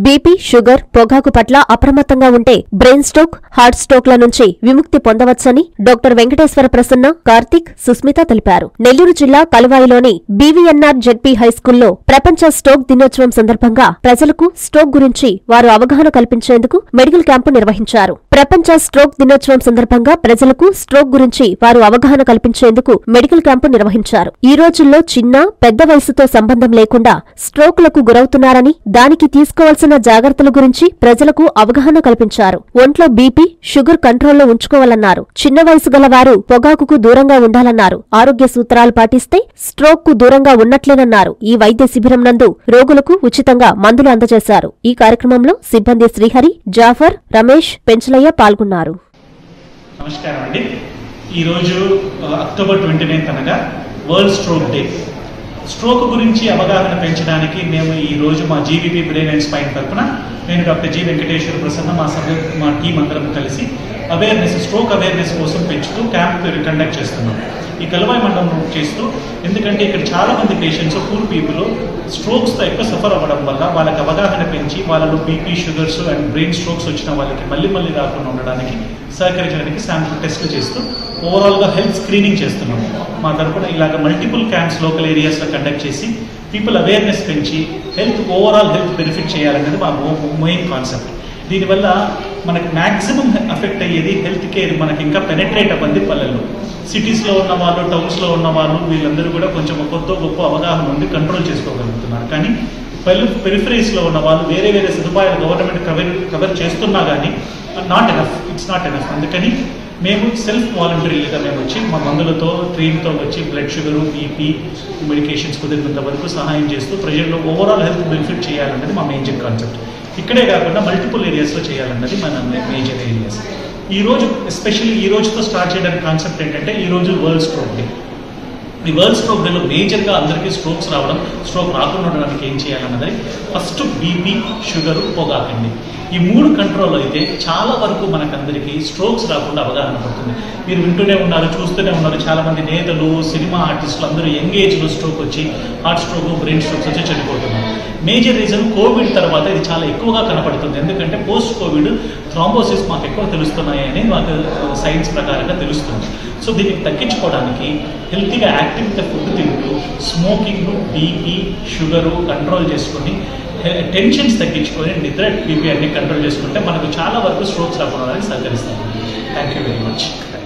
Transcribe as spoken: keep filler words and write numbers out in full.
BP, sugar, పొగాకు పట్ల అప్రమత్తంగా ఉంటే బ్రెయిన్ స్ట్రోక్, హార్ట్ స్ట్రోక్ల నుంచి విముక్తి పొందవచ్చని డాక్టర్ వెంకటేశ్వర ప్రసన్న, కార్తిక్, సుస్మిత తెలిపారు. నెల్లూరు జిల్లా కలువాయిలోని బీవీఎన్ఆర్ జెడ్పీ హైస్కూల్లో ప్రపంచ స్ట్రోక్ దినోత్సవం సందర్భంగా ప్రజలకు స్ట్రోక్ గురించి వారు అవగాహన కల్పించేందుకు మెడికల్ క్యాంపు నిర్వహించారు. ప్రపంచ స్ట్రోక్ దినోత్సవం సందర్భంగా ప్రజలకు స్ట్రోక్ గురించి వారు అవగాహన కల్పించేందుకు మెడికల్ క్యాంపు నిర్వహించారు. ఈ రోజుల్లో చిన్న, పెద్ద వయసుతో సంబంధం లేకుండా స్ట్రోక్లకు గురవుతున్నారని, దానికి తీసుకోవాల్సిన జాగ్రత్తల గురించి ప్రజలకు అవగాహన కల్పించారు. ఒంట్లో బీపీ, షుగర్ కంట్రోల్లో ఉంచుకోవాలన్నారు. చిన్న వయసు గల వారు పొగాకుకు దూరంగా ఉండాలన్నారు. ఆరోగ్య సూత్రాలు పాటిస్తే స్ట్రోక్ కు దూరంగా ఉన్నట్లేనన్నారు. ఈ వైద్య శిబిరం నందు రోగులకు ఉచితంగా మందులు అందజేశారు. ఈ కార్యక్రమంలో సిబ్బంది శ్రీహరి, జాఫర్, రమేష్, పెంచలయ్య పాల్గొన్నారు. నమస్కారం అండి. ఈరోజు అక్టోబర్ ట్వంటీ నైన్త్ అనగా వరల్డ్ స్ట్రోక్ డే. స్ట్రోక్ గురించి అవగాహన పెంచడానికి మేము ఈ రోజు మా జీవీపీ బ్రెయిన్ అండ్ స్పైన్ తరఫున నేను డాక్టర్ జి వెంకటేశ్వర ప్రసన్న మా సభ్యు మా టీం అందరం కలిసి అవేర్నెస్ స్ట్రోక్ అవేర్నెస్ కోసం పెంచుతూ క్యాంప్ కండక్ట్ చేస్తున్నాం. ఈ కలువాయి మండలం చేస్తూ, ఎందుకంటే ఇక్కడ చాలా మంది పేషెంట్స్ పూర్ పీపుల్ స్ట్రోక్స్తో ఎక్కువ సఫర్ అవ్వడం వల్ల వాళ్ళకి అవగాహన పెంచి వాళ్ళలో BP, sugars and brain strokes వచ్చిన వాళ్ళకి మళ్ళీ మళ్ళీ రాకుండా ఉండడానికి సహకరించడానికి శాంపుల్ టెస్టులు చేస్తూ ఓవరాల్గా హెల్త్ స్క్రీనింగ్ చేస్తున్నాము. మా తరఫున ఇలాగ మల్టిపుల్ క్యాంప్స్ లోకల్ ఏరియాస్లో కండక్ట్ చేసి పీపుల్ అవేర్నెస్ పెంచి హెల్త్ ఓవరాల్ హెల్త్ బెనిఫిట్ చేయాలనేది మా మెయిన్ కాన్సెప్ట్. దీనివల్ల మనకి మ్యాక్సిమం ఎఫెక్ట్ అయ్యేది హెల్త్ కేర్ మనకి ఇంకా పెనెట్రేట్ అవ్వండి పల్లెల్లో. సిటీస్లో ఉన్న వాళ్ళు, టౌన్స్లో ఉన్న వాళ్ళు వీళ్ళందరూ కూడా కొంచెం కొత్త గొప్ప అవగాహన ఉంది, కంట్రోల్ చేసుకోగలుగుతున్నారు. కానీ పల్లె పెరిఫరీస్లో ఉన్న వాళ్ళు వేరే వేరే సదుపాయాలు గవర్నమెంట్ కవర్ కవర్ చేస్తున్నా కానీ not enough it's not enough. అందుకని మేము సెల్ఫ్ వాలంటరీగా మేము వచ్చి మా మందులతో, ట్రైన్తో వచ్చి బ్లడ్ షుగరు, బీపీ మెడికేషన్స్ కుదిరినంత వరకు సహాయం చేస్తూ ప్రజల్లో ఓవరాల్ హెల్త్ బెనిఫిట్ చేయాలన్నది మా మేజర్ కాన్సెప్ట్. ఇక్కడే కాకుండా మల్టిపుల్ ఏరియాస్లో చేయాలన్నది మన మేజర్ ఏరియాస్. ఈ రోజు ఎస్పెషల్లీ ఈ రోజుతో స్టార్ట్ చేయడానికి కాన్సెప్ట్ ఏంటంటే ఈ రోజు వరల్డ్ స్ట్రోక్ డే. ఈ వరల్డ్ స్ట్రోక్ డేలో మేజర్గా అందరికీ స్ట్రోక్స్ రావడం, స్ట్రోక్ రాకుండా ఉండడానికి ఏం చేయాలన్నది ఫస్ట్ బీపీ, షుగరు, పొగాకండి. ఈ మూడు కంట్రోల్ అయితే చాలా వరకు మనకందరికీ స్ట్రోక్స్ రాకుండా అవగాహన పడుతుంది. మీరు వింటూనే ఉన్నారు, చూస్తూనే ఉన్నారు, చాలామంది నేతలు, సినిమా ఆర్టిస్టులు అందరూ యంగ్ ఏజ్లో స్ట్రోక్ వచ్చి హార్ట్ స్ట్రోక్, బ్రెయిన్ స్ట్రోక్స్ వచ్చి చనిపోతున్నారు. మేజర్ రీజన్ కోవిడ్ తర్వాత ఇది చాలా ఎక్కువగా కనపడుతుంది. ఎందుకంటే పోస్ట్ కోవిడ్ థ్రాంబోసిస్ మాకు ఎక్కువ తెలుస్తున్నాయని మాకు సైన్స్ ప్రకారంగా తెలుస్తుంది. సో దీన్ని తగ్గించుకోవడానికి హెల్తీగా యాక్టివ్గా ఫుడ్ తింటూ స్మోకింగ్, బీపీ, షుగరు కంట్రోల్ చేసుకొని టెన్షన్స్ తగ్గించుకొని నిద్ర, బీపీ అన్ని కంట్రోల్ చేసుకుంటే మనకు చాలా వరకు స్ట్రోక్స్ రావడానికి సహకరిస్తాం. Thank you very much.